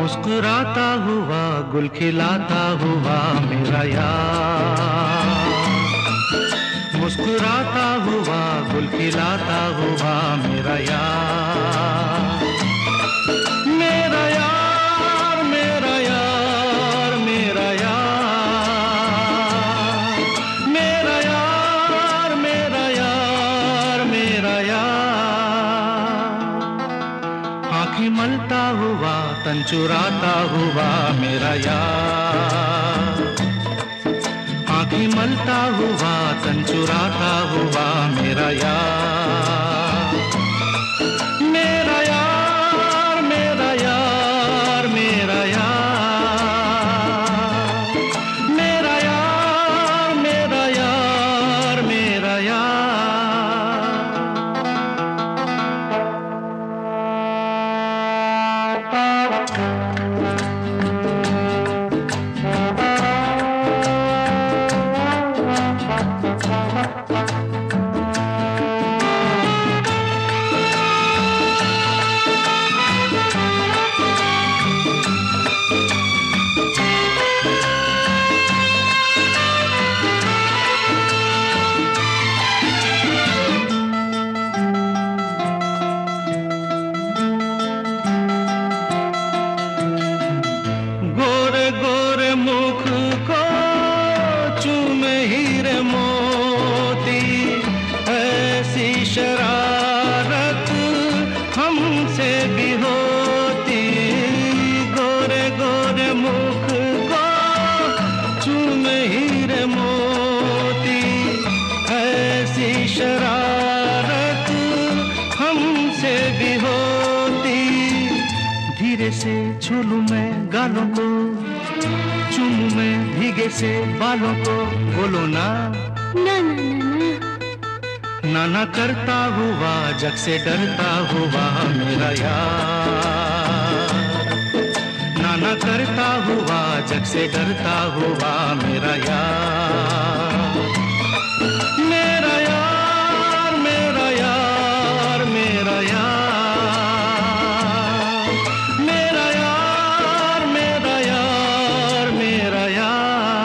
मुस्कुराता हुआ गुल खिलाता हुआ मेरा यार, मुस्कुराता हुआ गुल खिलाता हुआ मेरा यार, मेरा यार मेरा यार मेरा यार, मेरा यार मेरा यार मेरा यार, आँखें मलता हुआ तन चुराता हुआ मेरा यार, आँखें मलता हुआ तन चुराता हुआ मेरा यार, मेरा यार मेरा यार मेरा यार, मेरा यार मेरा यार मेरा यार। मुख को चूमे हीरे मोती, ऐसी शरारत हमसे भी होती, गोरे गोरे मुख को चूमे हीरे मोती, ऐसी शरारत हमसे भी होती, धीरे से छूलूं मैं गालों को, चूमूं मैं भीगे से बालों को, बोलो ना ना ना ना ना ना करता हुआ जग से डरता हुआ मेरा यार, ना ना करता हुआ जग से डरता हुआ मेरा यार, मेरा यार मेरा यार मेरा यार, मेरा यार मेरा यार मेरा यार।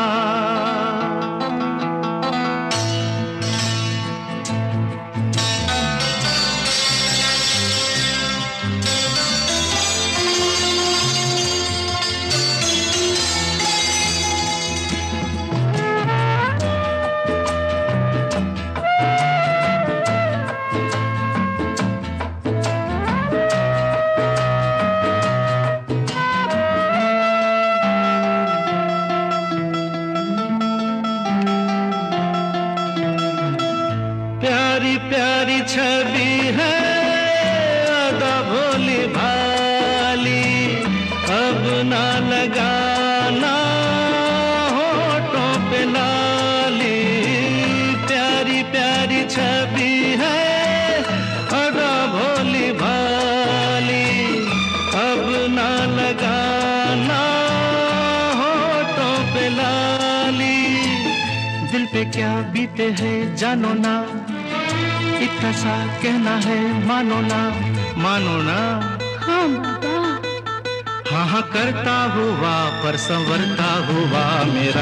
प्यारी प्यारी छवि है अदा भोली भाली, अब ना लगाना होठों पे लाली, प्यारी प्यारी छवि है अदा भोली भाली, अब ना लगाना होठों पे लाली, दिल पे क्या बीते है जानो ना, इतना सा कहना है मानो ना, मानो ना हाँ बाबा, हाँ हाँ करता हुआ पर संवरता हुआ मेरा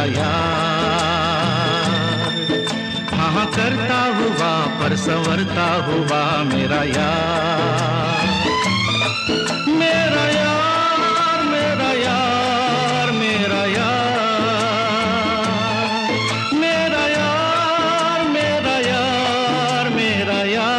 यार, हाँ हाँ करता हुआ पर संवरता हुआ मेरा यार, मेरा यार मेरा यार मेरा यार, मेरा यार मेरा यार मेरा यार।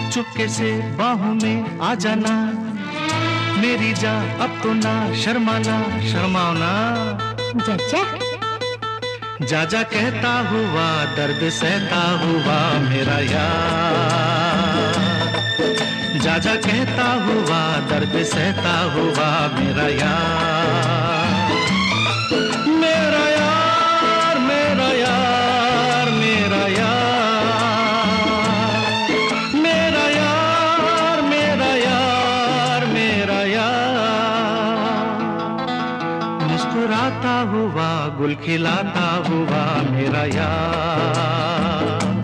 चुपके से बाहों में आ जाना, मेरी जा अब तो ना शर्माना, शर्माओ ना। जा जा जा कहता हुआ दर्द सहता हुआ मेरा यार, जा जा कहता हुआ दर्द सहता हुआ मेरा यार, मेरा यार मेरा यार मेरा यार, मेरा यार मेरा यार मेरा यार, मुस्कुराता हुआ गुल खिलाता हुआ मेरा यार।